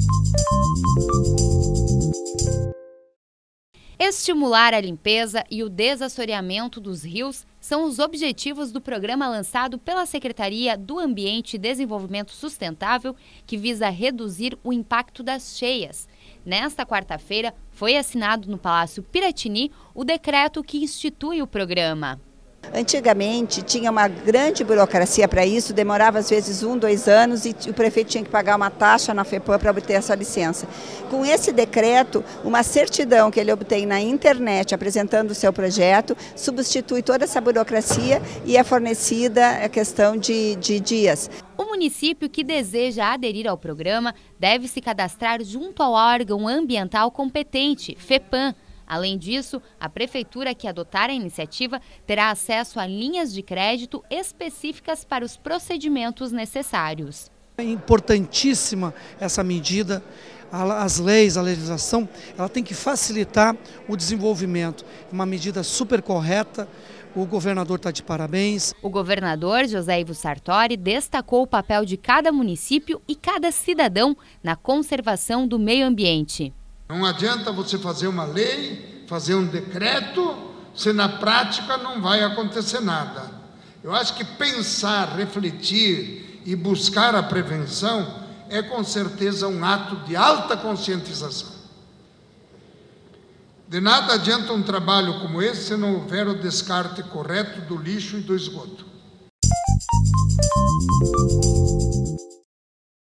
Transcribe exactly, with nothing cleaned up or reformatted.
Estimular a limpeza e o desassoreamento dos rios são os objetivos do programa lançado pela Secretaria do Ambiente e Desenvolvimento Sustentável, que visa reduzir o impacto das cheias. Nesta quarta-feira, foi assinado no Palácio Piratini o decreto que institui o programa. Antigamente tinha uma grande burocracia para isso, demorava às vezes um, dois anos e o prefeito tinha que pagar uma taxa na FEPAM para obter essa licença. Com esse decreto, uma certidão que ele obtém na internet apresentando o seu projeto, substitui toda essa burocracia e é fornecida a questão de, de dias. O município que deseja aderir ao programa deve se cadastrar junto ao órgão ambiental competente, FEPAM. Além disso, a prefeitura que adotar a iniciativa terá acesso a linhas de crédito específicas para os procedimentos necessários. É importantíssima essa medida, as leis, a legislação, ela tem que facilitar o desenvolvimento. Uma medida super correta, o governador está de parabéns. O governador José Ivo Sartori destacou o papel de cada município e cada cidadão na conservação do meio ambiente. Não adianta você fazer uma lei, fazer um decreto, se na prática não vai acontecer nada. Eu acho que pensar, refletir e buscar a prevenção é com certeza um ato de alta conscientização. De nada adianta um trabalho como esse se não houver o descarte correto do lixo e do esgoto.